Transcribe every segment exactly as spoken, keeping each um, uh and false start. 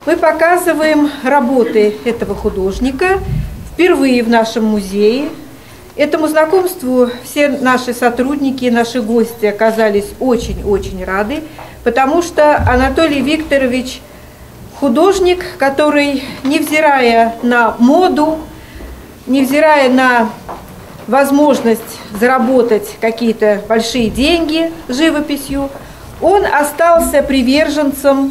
Мы показываем работы этого художника впервые в нашем музее. Этому знакомству все наши сотрудники, наши гости оказались очень-очень рады, потому что Анатолий Викторович художник, который, невзирая на моду, невзирая на возможность заработать какие-то большие деньги живописью, он остался приверженцем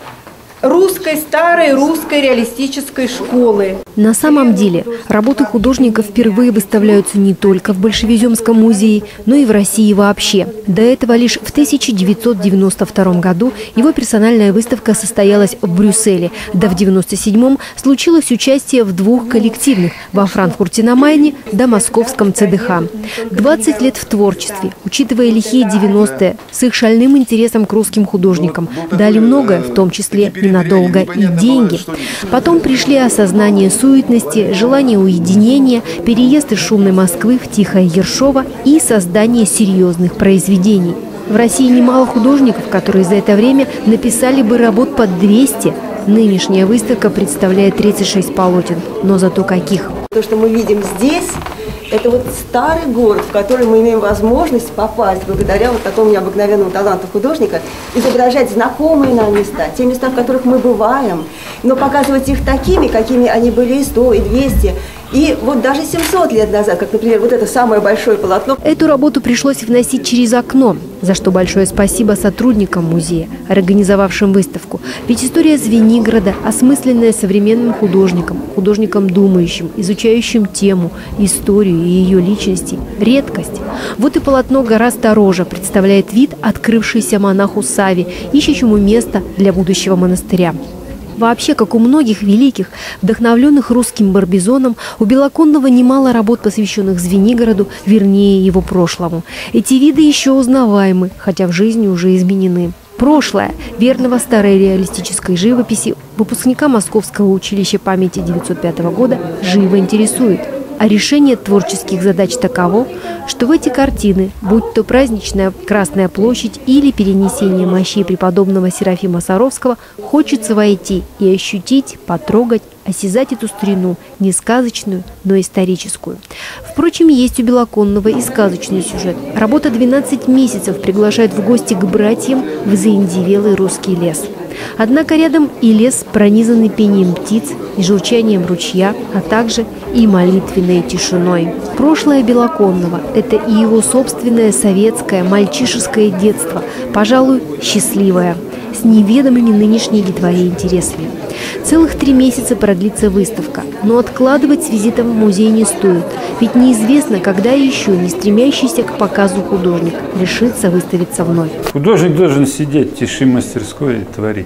русской, старой русской реалистической школы. На самом деле, работы художника впервые выставляются не только в Большевиземском музее, но и в России вообще. До этого лишь в тысяча девятьсот девяносто втором году его персональная выставка состоялась в Брюсселе. Да в девяносто седьмом случилось участие в двух коллективных – во Франкфурте на Майне да московском ЦДХ. двадцать лет в творчестве, учитывая лихие девяностые, с их шальным интересом к русским художникам, дали многое, в том числе ненадолго и деньги. Потом пришли осознание суетности, желание уединения, переезд из шумной Москвы в тихое Ершово и создание серьезных произведений. В России немало художников, которые за это время написали бы работ под двести. Нынешняя выставка представляет тридцать шесть полотен, но зато каких. То, что мы видим здесь, это вот старый город, в который мы имеем возможность попасть благодаря вот такому необыкновенному таланту художника, изображать знакомые нам места, те места, в которых мы бываем, но показывать их такими, какими они были и сто, и двести, и вот даже семьсот лет назад, как, например, вот это самое большое полотно. Эту работу пришлось вносить через окно, за что большое спасибо сотрудникам музея, организовавшим выставку. Ведь история Звенигорода, осмысленная современным художником, художником думающим, изучающим тему, историю и ее личности – редкость. Вот и полотно «Гора Сторожа» представляет вид, открывшийся монаху Саве, ищущему место для будущего монастыря. Вообще, как у многих великих, вдохновленных русским Барбизоном, у Белоконного немало работ, посвященных Звенигороду, вернее его прошлому. Эти виды еще узнаваемы, хотя в жизни уже изменены. Прошлое верного старой реалистической живописи выпускника Московского училища памяти девятьсот пятого года живо интересует. А решение творческих задач таково, что в эти картины, будь то праздничная Красная площадь или перенесение мощей преподобного Серафима Саровского, хочется войти и ощутить, потрогать, осязать эту старину, не сказочную, но историческую. Впрочем, есть у Белоконного и сказочный сюжет. Работа «двенадцать месяцев» приглашает в гости к братьям в заиндевелый русский лес. Однако рядом и лес, пронизанный пением птиц и журчанием ручья, а также и молитвенной тишиной. Прошлое Белоконного – это и его собственное советское мальчишеское детство, пожалуй, счастливое, с неведомыми нынешней детворе интересами. Целых три месяца продлится выставка, но откладывать с визитом в музей не стоит, ведь неизвестно, когда еще не стремящийся к показу художник решится выставиться вновь. Художник должен сидеть в тиши мастерской и творить,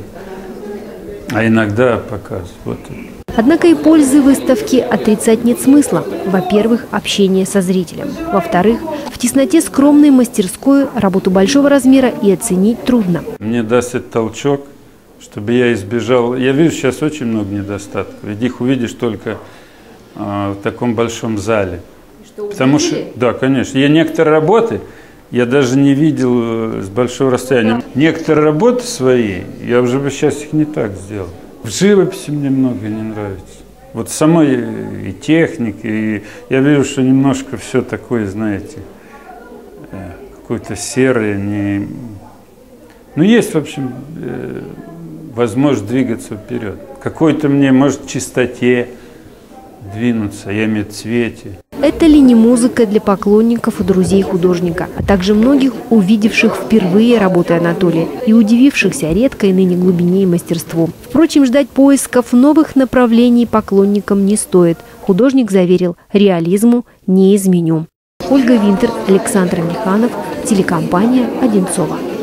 а иногда показывать. Вот. Однако и пользы выставки отрицать нет смысла. Во-первых, общение со зрителем. Во-вторых, в тесноте скромной мастерской работу большого размера и оценить трудно. Мне даст этот толчок, чтобы я избежал. Я вижу сейчас очень много недостатков, ведь их увидишь только э, в таком большом зале. Что, Потому что, да, конечно, я некоторые работы я даже не видел с большого расстояния. Некоторые работы свои, я уже бы сейчас их не так сделал. В живописи мне много не нравится. Вот самой и техники, и я вижу, что немножко все такое, знаете, какое-то серое. Не... Ну, есть, в общем, возможность двигаться вперед. Какой-то мне, может, в чистоте двинуться, я имею в виду цвете. Это ли не музыка для поклонников и друзей художника, а также многих увидевших впервые работы Анатолия и удивившихся редкой ныне глубине и мастерству. Впрочем, ждать поисков новых направлений поклонникам не стоит. Художник заверил, реализму не изменю. Ольга Винтер, Александр Миханов, телекомпания «Одинцово».